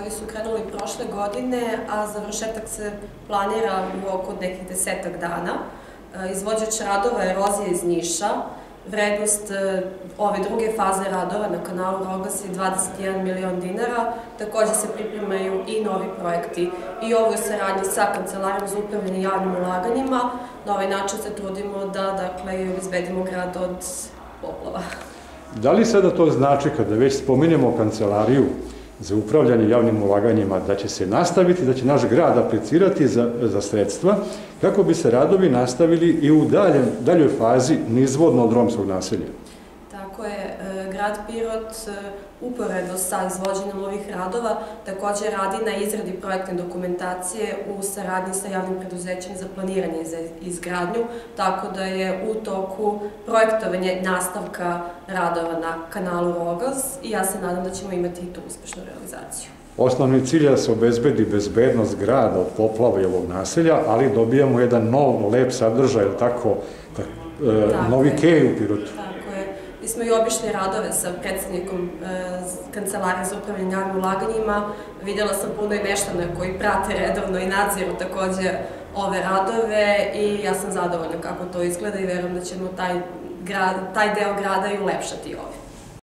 radovi su krenuli prošle godine, a završetak se planira u oko nekih 10 dana. Izvođač radova je Erozija iz Niša. Vrednost ove druge faze radova na kanalu Roglas je 21 milion dinara. Takođe se pripremaju i novi projekti i ovo je saradnje sa Kancelarijom za upravljanje javnim ulaganjima. Na ovaj način se trudimo da obezbedimo grad od poplava. Da li sada to znači, kada već spominjemo Kancelariju za upravljanje javnim ulaganjima, da će se nastaviti, da će naš grad aplicirati za sredstva, kako bi se radovi nastavili i u daljoj fazi nizvodno od romskog naselja? Tako je, grad Pirot uporedo sa izvođenjem ovih radova takođe radi na izradi projektne dokumentacije u saradnji sa javnim preduzećem za planiranje za izgradnju, tako da je u toku projektovanje nastavka radova na kanalu Roglas i ja se nadam da ćemo imati i tu uspešnu realizaciju. Osnovni cilj je da se obezbedi bezbednost grada od poplava i ovog naselja, ali dobijamo jedan nov, lep sadržaj, tako, novi kej u Pirotu. Mi smo i obišli radove sa predsednikom Kancelarije za upravljanje javnim ulaganjima. Videla sam puno i meštana koji prate redovno i nadziru takođe ove radove i ja sam zadovoljna kako to izgleda i verujem da ćemo taj deo grada i ulepšati ovim.